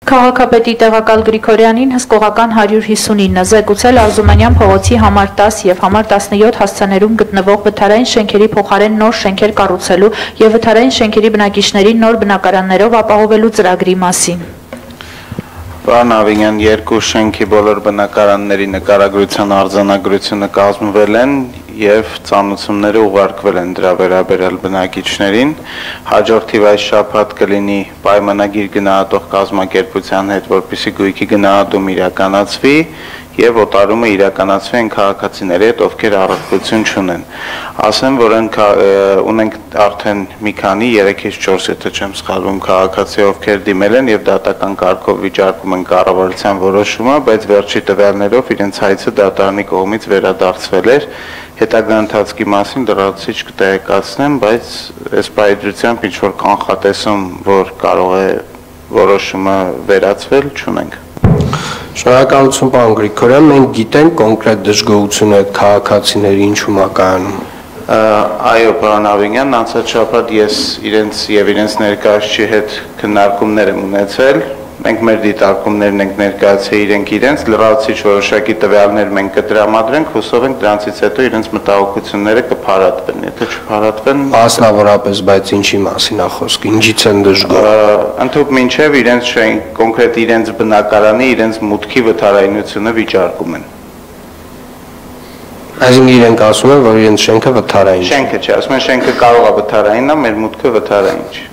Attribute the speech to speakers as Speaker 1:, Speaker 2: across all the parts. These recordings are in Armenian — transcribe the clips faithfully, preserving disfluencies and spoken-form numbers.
Speaker 1: Քաղաքապետի տեղակալ Գրիգորյանին հսկողական հարյուր հիսունինը զեկուցել Արզումանյան փողոցի համար տաս և համար տասնյոթ հասցեներում գտնվող վթարային շենքերի փոխարեն նոր շենքեր կառուցելու և վթարային շենքերի բնակիչներին նոր բնակարաններով ապահովելու ծրագրի մասին։
Speaker 2: Պարոն Ավինյան, երկու շենքի բոլոր բնակարանների նկարագրության արձանագրությունը կազմվել են և ծանուցումները ուղարկվել են դրա վերաբերյալ բնակիչներին։ Հաջորդ թիվ այս շաբաթ կլինի պայմանագիր գնահատող կազմակերպության հետ, որպեսզի գույքի գնահատում իրականացվի և օտարումը իրականացվի այն քաղաքացիների հետ, ովքեր առողջություն չունեն։ Ասեմ, որ ունենք արդեն մի քանի երեքից չորս, եթե չեմ սխալվում, քաղաքացի, ովքեր դիմել են և դատական կարգով վիճարկում են կառավարության որոշումը, բայց վերջի տվյալներով իրենց հայցը դատարանի կողմից վերադարձվել էր։ Հետագա ընթացքի մասին լրացուցիչ կտեղեկացնեմ, բայց այս պայծրությամբ ինչ-որ կանխատեսում, որ կարող է որոշումը վերացվել, չունենք։
Speaker 3: Շնորհակալություն, պարոն Գրիգորյան, մենք գիտենք կոնկրետ դժգոհությունը այդ քաղաքացիների ինչու մակարանում։
Speaker 2: Այո, պարոն Ավինյան, անցած շաբաթ ես իրենց և իրենց ներկայացուցիչի հետ քննարկումներ եմ ունեցել։ Մենք մեր դիտարկումներն ենք ներկայացրել իրենք իրենց, լրացուցիչ որոշակի տվյալներ մենք կտրամադրենք, հուսով ենք դրանից հետո իրենց մտահոգությունները կփարատվեն, եթե չփարատվեն,
Speaker 3: մասնավորապես, բայց ինչի մասին է խոսքը, ինչից են դժգոհ։
Speaker 2: Ընդհանուր մինչև իրենց կոնկրետ իրենց բնակարանի, իրենց մուտքի վթարայնությունը վիճարկում են։
Speaker 3: Այսինքն իրենք ասում են, որ իրենց շենքը վթարային չէ։
Speaker 2: Շենքը չէ, ասում են շենքը կարող է վթարային է, մեր մուտքը վթարային չէ։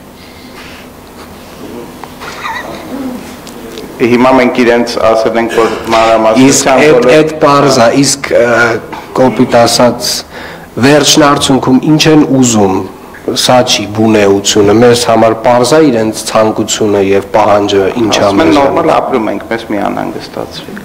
Speaker 2: Հիմա մենք իրենց ասել ենք, որ մանրամասնությամբ
Speaker 3: Իսկ այդ պարզա, իսկ կոպիտ ասած վերջն արդյունքում ինչ են ուզում, սա չի բունեությունը, մեզ համար պարզա իրենց ցանկությունը և պահանջը ինչ է։
Speaker 2: Ասում են նորմալ ապրում ենք, մեզ մի անհանգստացրել։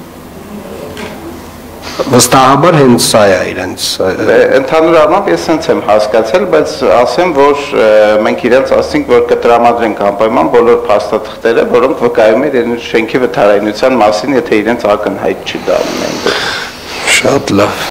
Speaker 3: Վստահաբար հենց սա է իրենց։
Speaker 2: Ընդհանուր առմամբ ես հենց եմ հասկացել, բայց ասեմ, որ մենք իրենց ասենք, որ կտրամադրենք անպայման բոլոր փաստաթղթերը, որոնք վկայում են իրենց շենքի վթարայնության մասին, եթե իրենց ակնհայտ չի դառնում։
Speaker 3: Շատ լավ։